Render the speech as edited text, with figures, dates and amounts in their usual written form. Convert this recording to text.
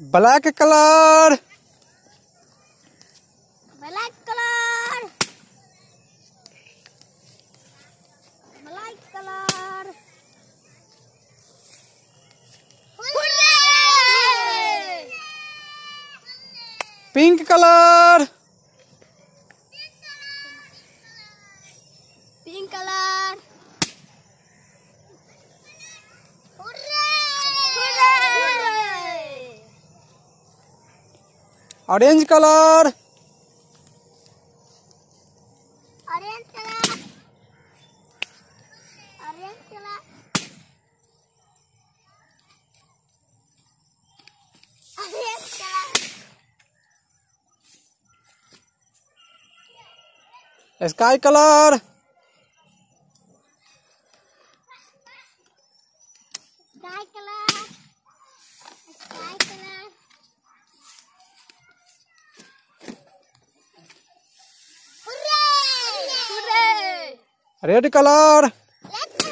black colour, black colour, black colour, pink colour, pink colour, orange colour, orange colour, orange colour, orange colour, sky colour, sky colour, sky colour, red colour, red